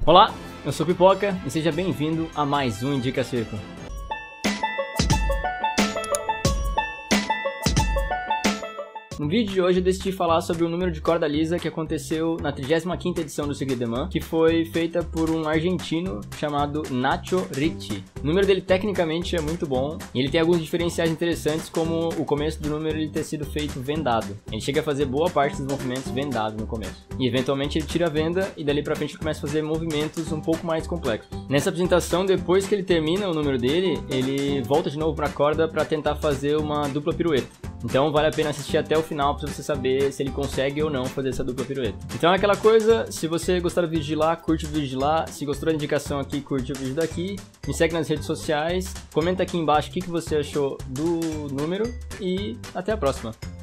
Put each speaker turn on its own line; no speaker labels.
Olá, eu sou Pipoca e seja bem-vindo a mais um Indica Circo. No vídeo de hoje eu decidi falar sobre o número de corda lisa que aconteceu na 35ª edição do Secret Man, que foi feita por um argentino chamado Nacho Ricci. O número dele tecnicamente é muito bom e ele tem alguns diferenciais interessantes, como o começo do número ele ter sido feito vendado. Ele chega a fazer boa parte dos movimentos vendado no começo. E eventualmente ele tira a venda e dali pra frente ele começa a fazer movimentos um pouco mais complexos. Nessa apresentação, depois que ele termina o número dele, ele volta de novo pra corda para tentar fazer uma dupla pirueta. Então vale a pena assistir até o final para você saber se ele consegue ou não fazer essa dupla pirueta. Então é aquela coisa, se você gostar do vídeo de lá, curte o vídeo de lá. Se gostou da indicação aqui, curte o vídeo daqui. Me segue nas redes sociais, comenta aqui embaixo o que você achou do número e até a próxima.